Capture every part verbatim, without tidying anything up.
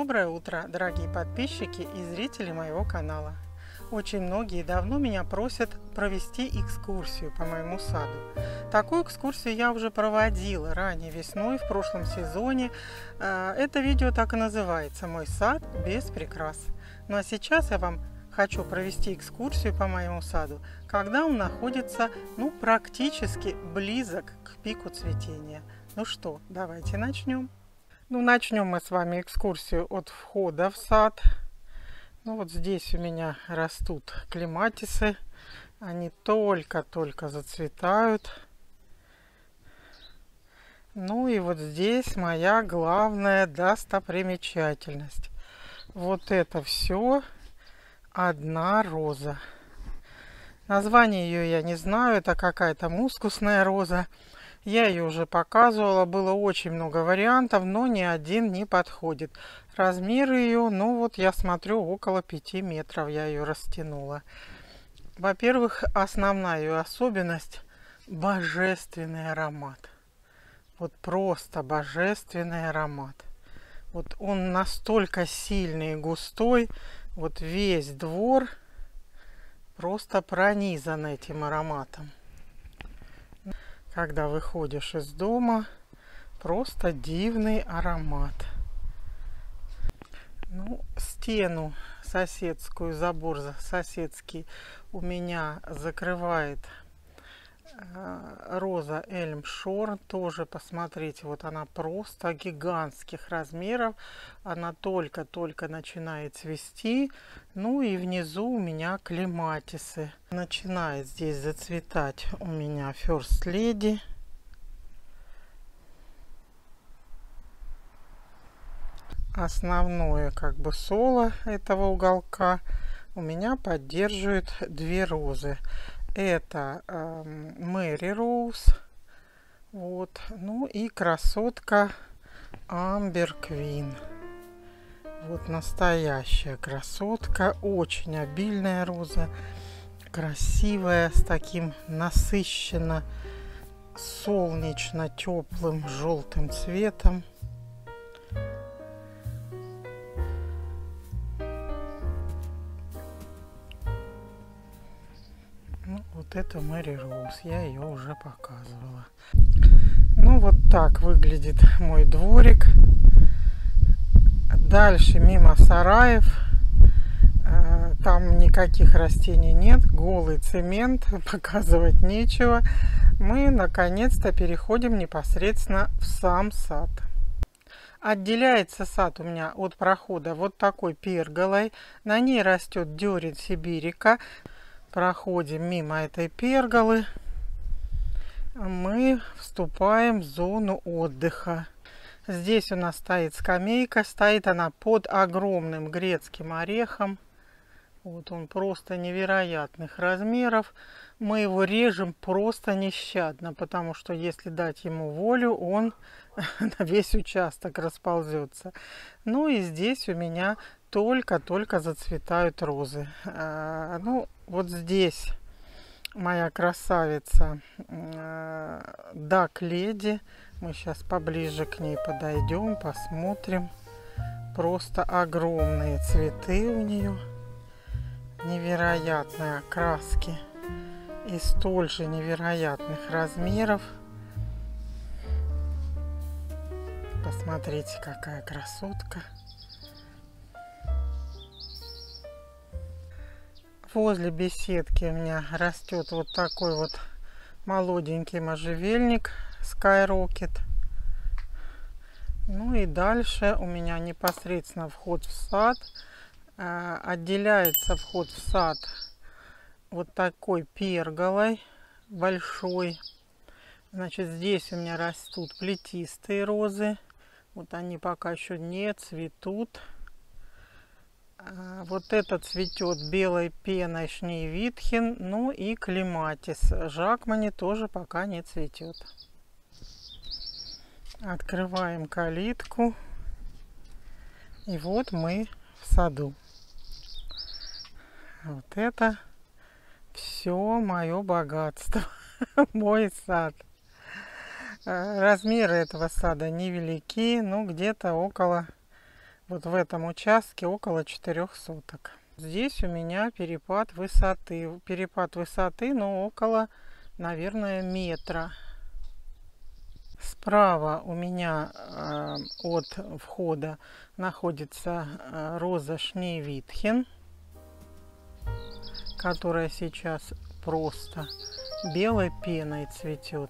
Доброе утро, дорогие подписчики и зрители моего канала. Очень многие давно меня просят провести экскурсию по моему саду. Такую экскурсию я уже проводила ранее весной в прошлом сезоне. Это видео так и называется «Мой сад без прикрас». Ну а сейчас я вам хочу провести экскурсию по моему саду, когда он находится ну, практически близок к пику цветения. Ну что, давайте начнем. Ну, начнем мы с вами экскурсию от входа в сад. Ну, вот здесь у меня растут клематисы. Они только-только зацветают. Ну и вот здесь моя главная достопримечательность. Вот это все одна роза. Название ее я не знаю. Это какая-то мускусная роза. Я ее уже показывала, было очень много вариантов, но ни один не подходит. Размер ее, ну вот я смотрю, около пяти метров я ее растянула. Во-первых, основная ее особенность – божественный аромат. Вот просто божественный аромат. Вот он настолько сильный и густой, вот весь двор просто пронизан этим ароматом. Когда выходишь из дома, просто дивный аромат. Ну, стену соседскую, забор соседский у меня закрывает э, роза Эльмшорн. Тоже посмотрите, вот она просто гигантских размеров. Она только-только начинает цвести. Ну и внизу у меня клематисы. Начинает здесь зацветать у меня First Lady. Основное как бы соло этого уголка у меня поддерживает две розы. Это э, Мэри Роуз. Вот. Ну и красотка Амбер Квин. Вот настоящая красотка, очень обильная роза, красивая, с таким насыщенно солнечно теплым желтым цветом. Ну, вот это Мэри Роуз, я ее уже показывала. Ну вот так выглядит мой дворик. Дальше мимо сараев, там никаких растений нет, голый цемент, показывать нечего. Мы наконец-то переходим непосредственно в сам сад. Отделяется сад у меня от прохода вот такой перголой, на ней растет дерен сибирика. Проходим мимо этой перголы, мы вступаем в зону отдыха. Здесь у нас стоит скамейка, стоит она под огромным грецким орехом. Вот он просто невероятных размеров. Мы его режем просто нещадно, потому что если дать ему волю, он на весь участок расползется. Ну и здесь у меня только-только зацветают розы. А, ну вот здесь моя красавица Дак Леди. Мы сейчас поближе к ней подойдем, посмотрим. Просто огромные цветы у нее, невероятные окраски и столь же невероятных размеров. Посмотрите, какая красотка. Возле беседки у меня растет вот такой вот молоденький можжевельник Skyrocket. Ну и дальше у меня непосредственно вход в сад. Э, отделяется вход в сад вот такой перголой большой. Значит, здесь у меня растут плетистые розы. Вот они пока еще не цветут. Вот это цветет белой пеной Шнейвитхен, ну и клематис Жакмани тоже пока не цветет. Открываем калитку, и вот мы в саду. Вот это все мое богатство, мой сад. Размеры этого сада невелики, ну где-то около Вот в этом участке около четырёх соток. Здесь у меня перепад высоты. Перепад высоты, ну, около, наверное, метра. Справа у меня э, от входа находится э, роза Шнейвитхен, которая сейчас просто белой пеной цветет.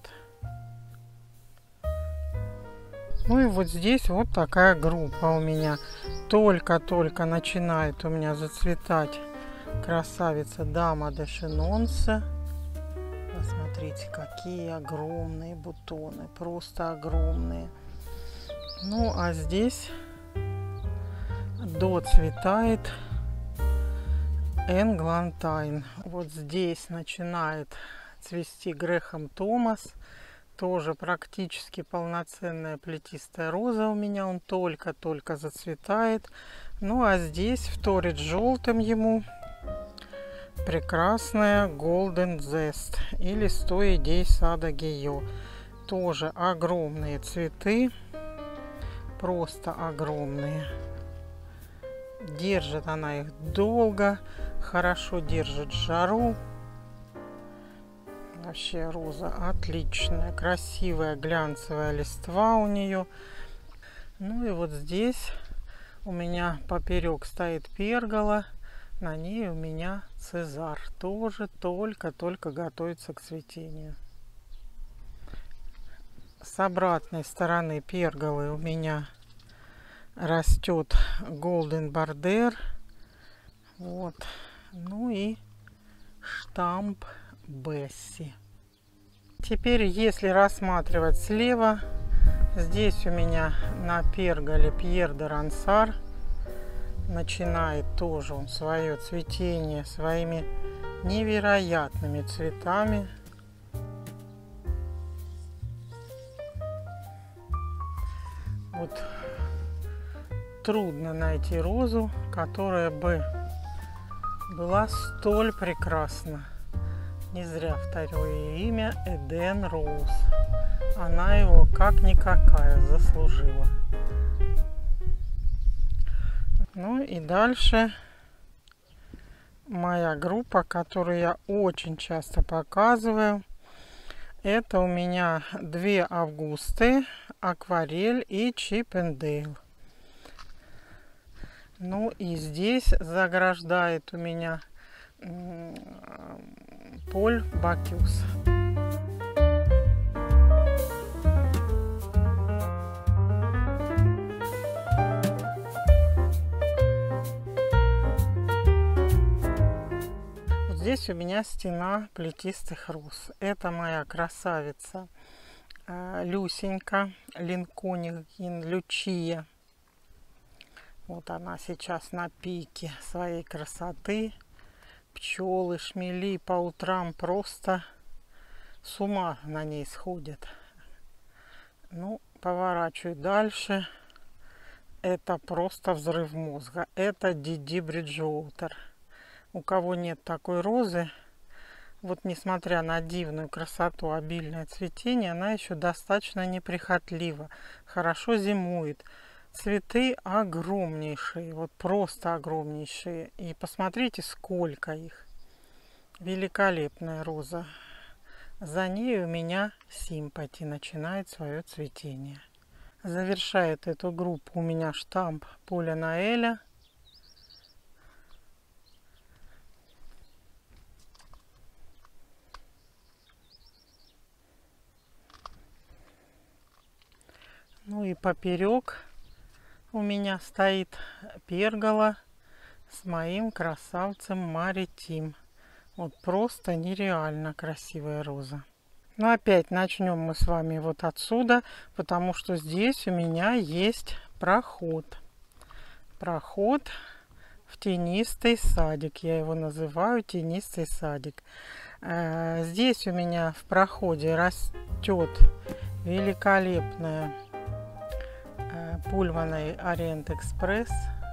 Ну и вот здесь вот такая группа у меня. Только-только начинает у меня зацветать красавица Дама де Шинонса. Посмотрите, какие огромные бутоны, просто огромные. Ну а здесь доцветает Энглантайн. Вот здесь начинает цвести Грэхэм Томас. Тоже практически полноценная плетистая роза у меня. Он только-только зацветает. Ну а здесь вторит желтым ему прекрасная Golden Zest или сто идей сада Гийо. Тоже огромные цветы. Просто огромные. Держит она их долго. Хорошо держит жару. Вообще роза отличная. Красивая глянцевая листва у нее. Ну и вот здесь у меня поперек стоит пергола. На ней у меня Цезарь. Тоже только-только готовится к цветению. С обратной стороны перголы у меня растет Golden Border. Вот. Ну и штамп Бесси. Теперь, если рассматривать слева, здесь у меня на перголе Пьер де Рансар. Начинает тоже он свое цветение своими невероятными цветами. Вот трудно найти розу, которая бы была столь прекрасна. Не зря второе имя Эден Роуз. Она его как никакая заслужила. Ну и дальше моя группа, которую я очень часто показываю. Это у меня две Августы, Акварель и Чиппендейл. Ну и здесь заграждает у меня Поль Бакюс. Вот здесь у меня стена плетистых роз. Это моя красавица Люсенька, Линконигин Лючия. Вот она сейчас на пике своей красоты. Пчелы, шмели по утрам просто с ума на ней сходят. Ну, поворачиваю дальше. Это просто взрыв мозга. Это Диди Бриджуотер. У кого нет такой розы, вот несмотря на дивную красоту, обильное цветение, она еще достаточно неприхотлива. Хорошо зимует. Цветы огромнейшие, вот просто огромнейшие. И посмотрите, сколько их. Великолепная роза. За ней у меня Симпати начинает свое цветение. Завершает эту группу у меня штамп Поля Ноэля. Ну и поперек у меня стоит пергола с моим красавцем Маритим. Вот просто нереально красивая роза. Но опять начнем мы с вами вот отсюда, потому что здесь у меня есть проход. Проход в тенистый садик. Я его называю тенистый садик. Здесь у меня в проходе растет великолепная Пульманый Ориент Экспресс.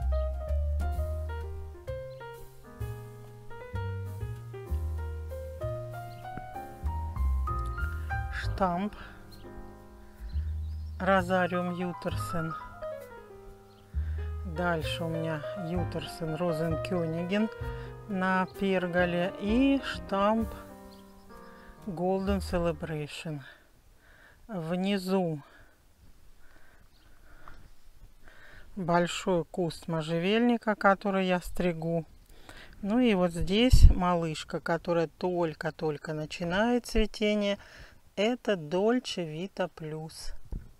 Штамп Розариум Ютерсен. Дальше у меня Ютерсен Розенкёниген на перголе и штамп Golden Celebration. Внизу большой куст можжевельника, который я стригу. Ну и вот здесь малышка, которая только-только начинает цветение. Это Dolce Vita Plus.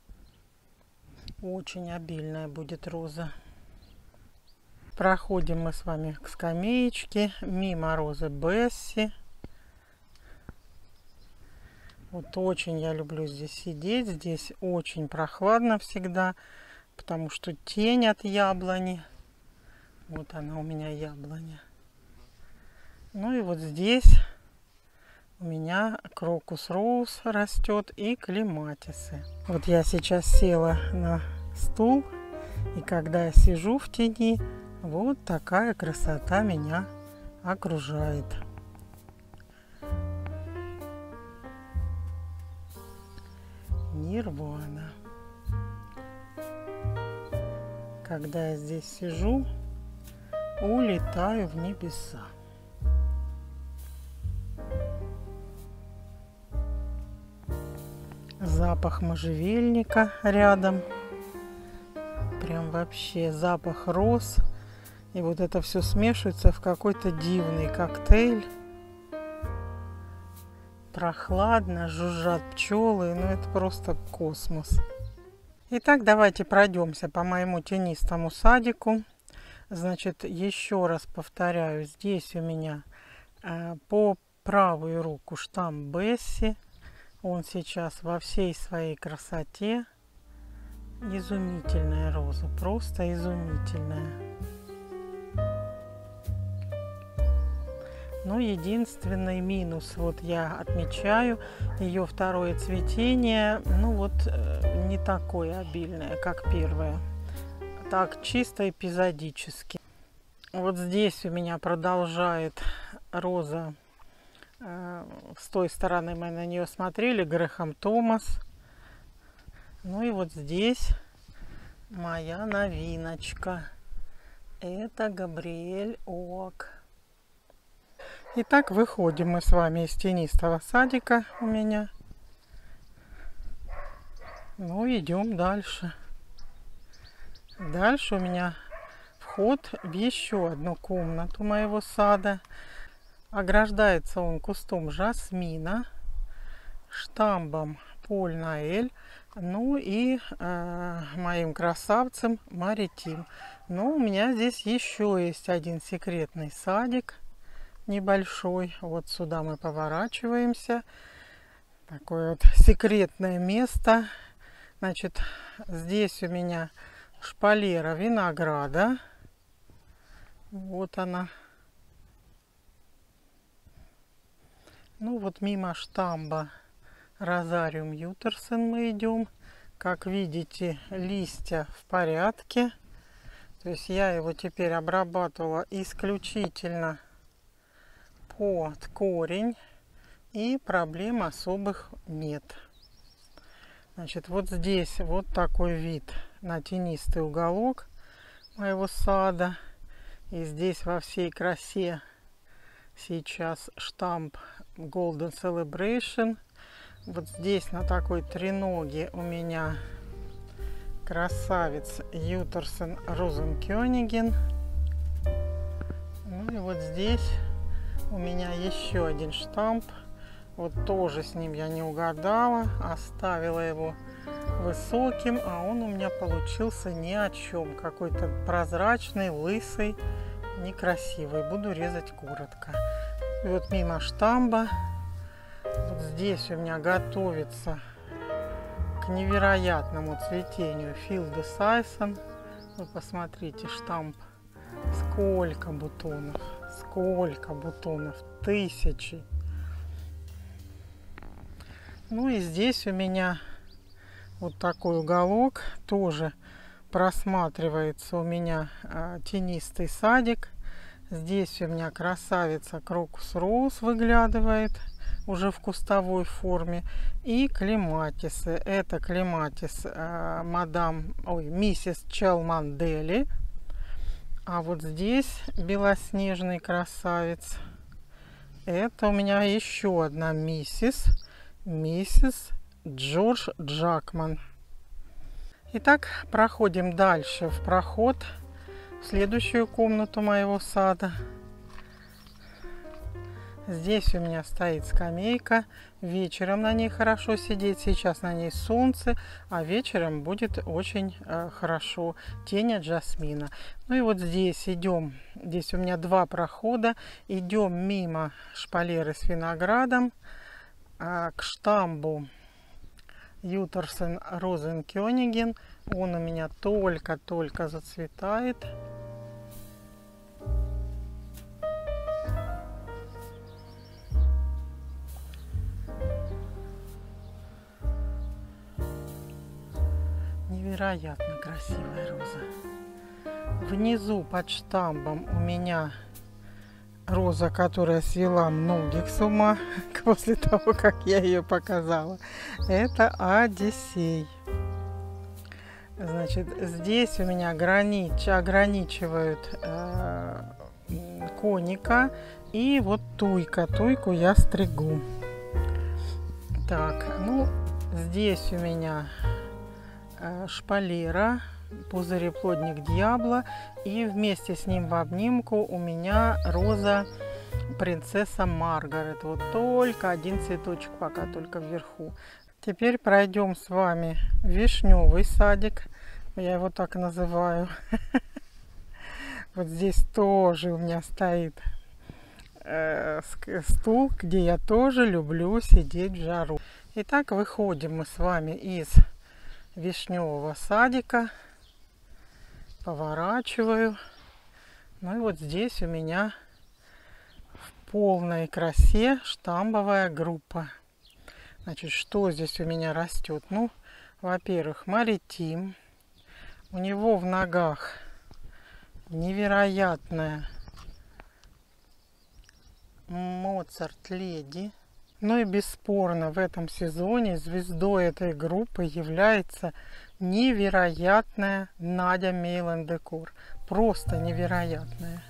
Очень обильная будет роза. Проходим мы с вами к скамеечке, мимо розы Бесси. Вот очень я люблю здесь сидеть. Здесь очень прохладно всегда, потому что тень от яблони. Вот она у меня яблоня. Ну и вот здесь у меня крокус роуз растет и клематисы. Вот я сейчас села на стул, и когда я сижу в тени, вот такая красота меня окружает. Нирвана. Когда я здесь сижу, улетаю в небеса. Запах можжевельника рядом. Прям вообще запах роз. И вот это все смешивается в какой-то дивный коктейль. Прохладно, жужжат пчелы. Ну это просто космос. Итак, давайте пройдемся по моему тенистому садику. Значит, еще раз повторяю. Здесь у меня э, по правую руку штамп Бесси. Он сейчас во всей своей красоте. Изумительная роза, просто изумительная. Но единственный минус, вот я отмечаю, ее второе цветение, ну вот не такое обильное, как первое. Так, чисто эпизодически. Вот здесь у меня продолжает роза. С той стороны мы на нее смотрели, Грэхэм Томас. Ну и вот здесь моя новиночка. Это Габриэль Оак. Итак, выходим мы с вами из тенистого садика у меня. Ну, идем дальше. Дальше у меня вход в еще одну комнату моего сада. Ограждается он кустом жасмина, штамбом Поль Ноэль, ну и э, моим красавцем Маритим. Но у меня здесь еще есть один секретный садик небольшой. Вот сюда мы поворачиваемся. Такое вот секретное место. Значит, здесь у меня шпалера винограда. Вот она. Ну вот мимо штамба Розариум Ютерсен мы идем. Как видите, листья в порядке. То есть я его теперь обрабатывала исключительно под корень. И проблем особых нет. Значит, вот здесь вот такой вид на тенистый уголок моего сада. И здесь во всей красе сейчас штамп Golden Celebration. Вот здесь на такой треноге у меня красавец Ютерсен Розенкёниген. Ну и вот здесь у меня еще один штамп. Вот тоже с ним я не угадала. Оставила его высоким, а он у меня получился ни о чем. Какой-то прозрачный, лысый, некрасивый. Буду резать коротко. И вот мимо штамба. Вот здесь у меня готовится к невероятному цветению Филда Сайсон. Вы посмотрите, штамп. Сколько бутонов. Сколько бутонов. Тысячи. Ну и здесь у меня вот такой уголок. Тоже просматривается у меня а, тенистый садик. Здесь у меня красавица Крокус Роуз выглядывает уже в кустовой форме. И клематисы. Это клематис а, мадам, ой, миссис Челмандели. А вот здесь белоснежный красавец. Это у меня еще одна миссис. Миссис Джордж Джакман. Итак, проходим дальше в проход в следующую комнату моего сада. Здесь у меня стоит скамейка. Вечером на ней хорошо сидеть. Сейчас на ней солнце, а вечером будет очень э, хорошо. Тень от жасмина. Ну и вот здесь идем. Здесь у меня два прохода. Идем мимо шпалеры с виноградом э, к штамбу Ютерсен Розенкёниген. Он у меня только-только зацветает. Невероятно красивая роза. Внизу под штамбом у меня роза, которая свела многих с ума после того, как я ее показала. Это Одиссей. Значит, здесь у меня гранич, ограничивают э, коника и вот туйка. Туйку я стригу. Так, ну, здесь у меня э, шпалера, пузыреплодник Дьябло. И вместе с ним в обнимку у меня роза принцесса Маргарет. Вот только один цветочек пока, только вверху. Теперь пройдем с вами вишневый садик. Я его так называю. Вот здесь тоже у меня стоит стул, где я тоже люблю сидеть в жару. Итак, выходим мы с вами из вишневого садика. Поворачиваю. Ну и вот здесь у меня в полной красе штамбовая группа. Значит, что здесь у меня растет? Ну, во-первых, маритим. У него в ногах невероятная Моцарт Леди. Ну и бесспорно в этом сезоне звездой этой группы является невероятная Надя Мейлен Декор. Просто невероятная.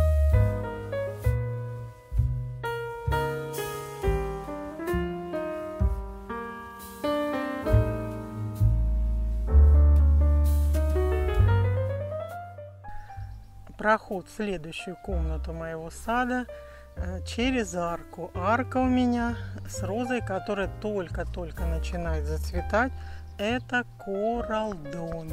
Проход в следующую комнату моего сада через арку. Арка у меня с розой, которая только-только начинает зацветать. Это Коралдон.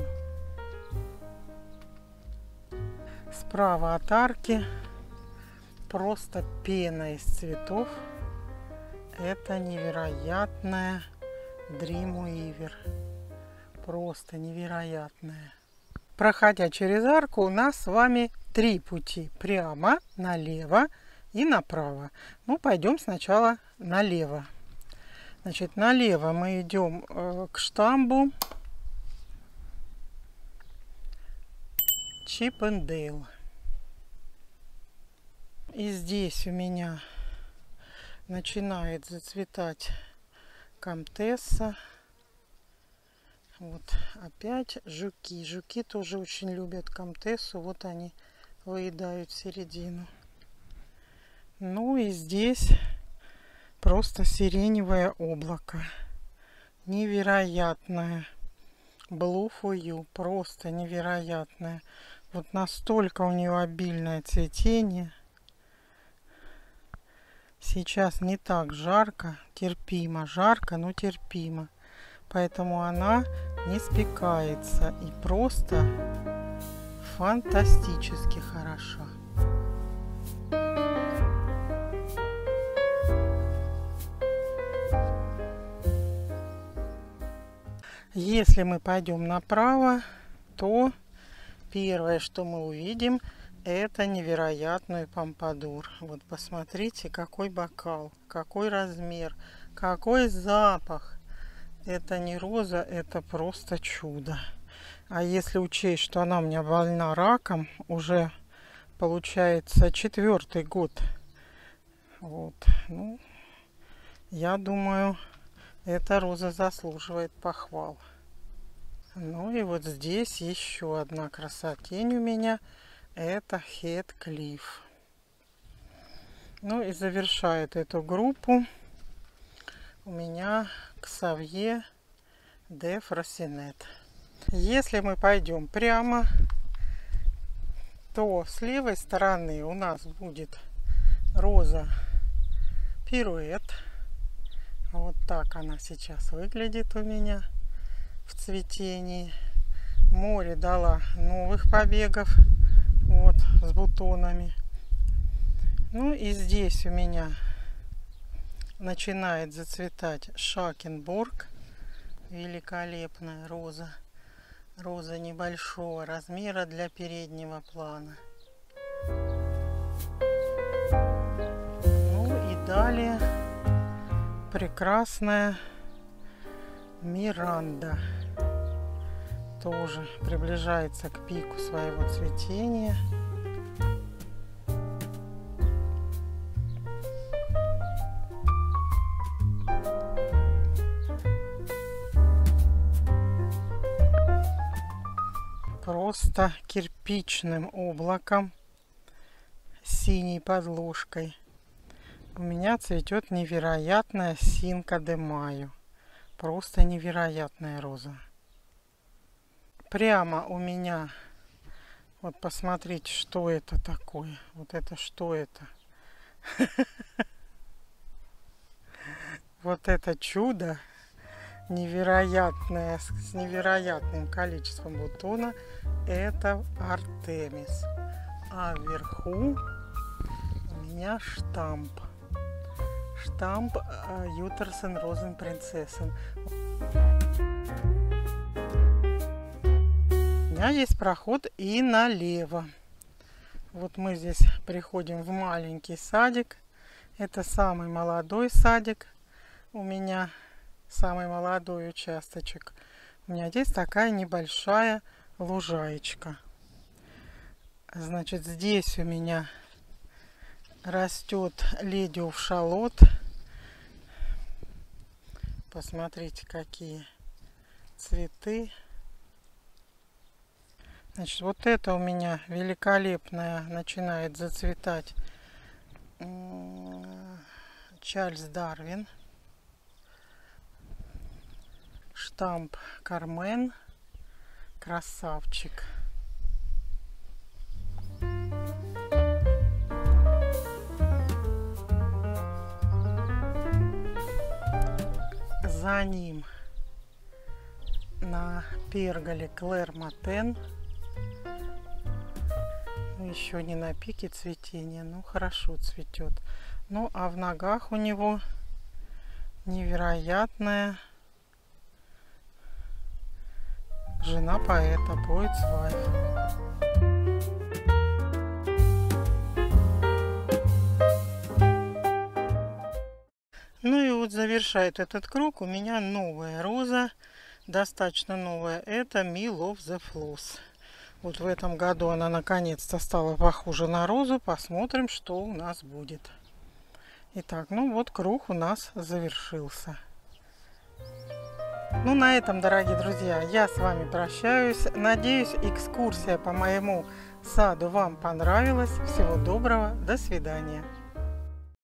Справа от арки просто пена из цветов. Это невероятная Dream Weaver. Просто невероятная. Проходя через арку, у нас с вами три пути. Прямо, налево и направо. Ну, пойдем сначала налево. Значит, налево мы идем э, к штамбу Чиппендейл. И здесь у меня начинает зацветать комтесса. Вот опять жуки. Жуки тоже очень любят комтессу. Вот они выедают середину. Ну и здесь просто сиреневое облако. Невероятное. Blue for You. Просто невероятное. Вот настолько у нее обильное цветение. Сейчас не так жарко. Терпимо. Жарко, но терпимо. Поэтому она не спекается и просто фантастически хороша. Если мы пойдем направо, то первое, что мы увидим, это невероятный помпадур. Вот посмотрите, какой бокал, какой размер, какой запах. Это не роза, это просто чудо. А если учесть, что она у меня больна раком, уже получается четвертый год. Вот. Ну, я думаю, эта роза заслуживает похвал. Ну и вот здесь еще одна красотень у меня. Это Heathcliff. Ну и завершает эту группу у меня Xavier de Freycinet. Если мы пойдем прямо, то с левой стороны у нас будет роза Pirouette. Вот так она сейчас выглядит у меня в цветении. Море дала новых побегов, вот, с бутонами. Ну и здесь у меня начинает зацветать Шакенбург. Великолепная роза. Роза небольшого размера для переднего плана. Ну и далее прекрасная Миранда. Тоже приближается к пику своего цветения. Просто кирпичным облаком с синей подложкой у меня цветет невероятная Синка де Майо. Просто невероятная роза. Прямо у меня, вот посмотрите, что это такое. Вот это что это? Вот это чудо невероятное, с невероятным количеством бутона, это Артемис. А вверху у меня штамп. Штамп Ютерсен Розенпринцессен. У меня есть проход и налево. Вот мы здесь приходим в маленький садик. Это самый молодой садик у меня. Самый молодой участочек. У меня здесь такая небольшая лужаечка. Значит, здесь у меня растет Lady of Shalott. Посмотрите, какие цветы. Значит, вот это у меня великолепная начинает зацветать Чарльз Дарвин. Штамп Кармен. Красавчик. За ним на перголе Клэр Матен. Еще не на пике цветения, но хорошо цветет. Ну а в ногах у него невероятная жена поэта, Poet's Wife. Ну и вот завершает этот круг у меня новая роза, достаточно новая. Это Mill of the Floss. Вот в этом году она наконец-то стала похожа на розу. Посмотрим, что у нас будет. Итак, ну вот круг у нас завершился. Ну, на этом, дорогие друзья, я с вами прощаюсь. Надеюсь, экскурсия по моему саду вам понравилась. Всего доброго, до свидания.